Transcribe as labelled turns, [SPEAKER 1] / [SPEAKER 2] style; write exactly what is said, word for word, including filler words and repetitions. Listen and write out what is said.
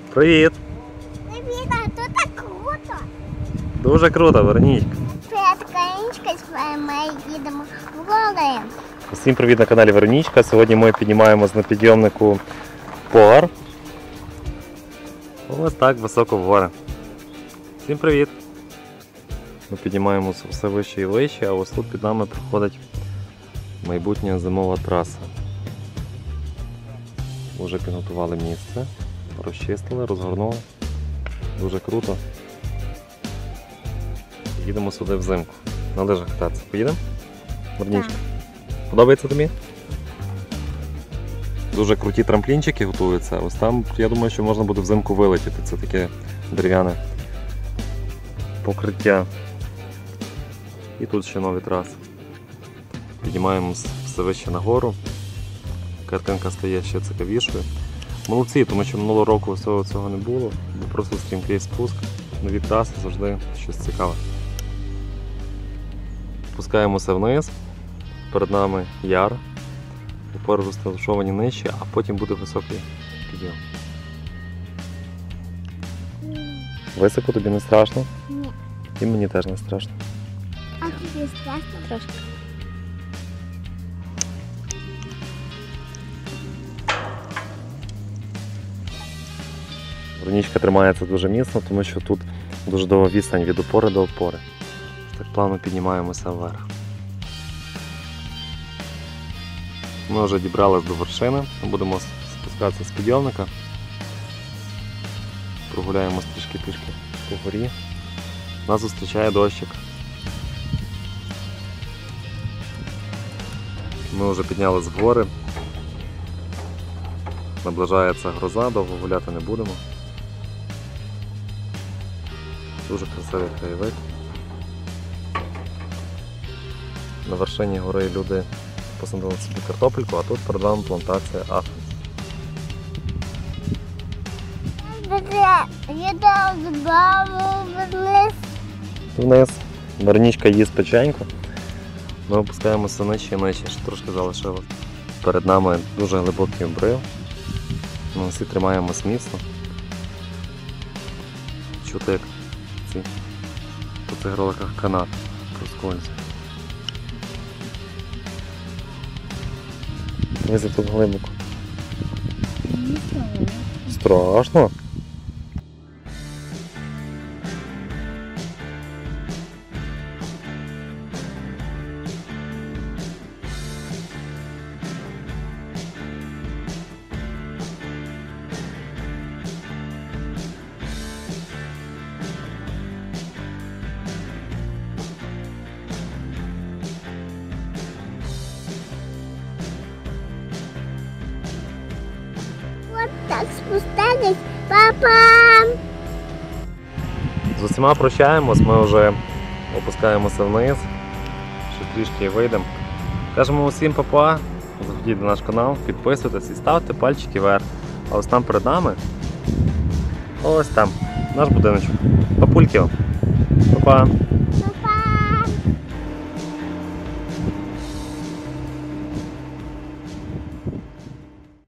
[SPEAKER 1] Привіт!
[SPEAKER 2] Привіт, а тут так круто.
[SPEAKER 1] Дуже круто, Веронічка.
[SPEAKER 2] Привіт, Каріночка, з вами ми їдемо в гори.
[SPEAKER 1] Всім привіт на каналі Веронічка. Сьогодні ми піднімаємось на підйомнику Погар. Ось так високо в гори. Всім привіт! Ми піднімаємося все вище і вище, а ось тут під нами проходить майбутня зимова траса. Вже підготували місце, розчистили, розгорнули. Дуже круто. Їдемо сюди взимку. На лижах кататися. Поїдемо? Вернічка. Подобається тобі? Дуже круті трамплінчики готуються. Ось там, я думаю, що можна буде взимку вилетіти. Це таке дерев'яне покриття. І тут ще нові траси. Піднімаємось все вище нагору. Картинка стає ще цікавішою. Молодці, тому що минулого року всього цього не було. Був просто стрімкий спуск. Нові траси завжди щось цікаве. Спускаємося вниз. Перед нами яр. Опори розташовані нижче, а потім буде високий підйом. Високо тобі не страшно?
[SPEAKER 2] Ні.
[SPEAKER 1] І мені теж не страшно.
[SPEAKER 2] А тобі страшно трошки?
[SPEAKER 1] Веронічка тримається дуже міцно, тому що тут дуже довга відстань від опори до опори. Так плавно піднімаємося вверх. Ми вже дібрались до вершини, будемо спускатися з підйомника. Прогуляємось трішки-трішки по горі. Нас зустрічає дощик. Ми вже піднялись в гори. Наближається гроза, довго гуляти не будемо. Дуже красивий краєвид. На вершині гори люди посадили собі картопельку, а тут перед вами плантація африки.
[SPEAKER 2] Їдемо з бабу вниз.
[SPEAKER 1] Вниз. Веронічка їсть печеньку. Ми опускаємося нижче і нижче, ще трошки залишилось. Перед нами дуже глибокий обрив. Ми всі тримаємось міцно. Чути, як ці по цих роликах канат проскользує. Дивіться, тут глибоко. Страшно.
[SPEAKER 2] От так спустились. Папа!
[SPEAKER 1] З усіма прощаємось, ми вже опускаємося вниз, ще трішки вийдемо. Кажемо усім па-па, заходіть на наш канал, підписуйтесь і ставте пальчики вверх. А ось там перед нами, ось там, наш будиночок. Папульки вам. Па-па!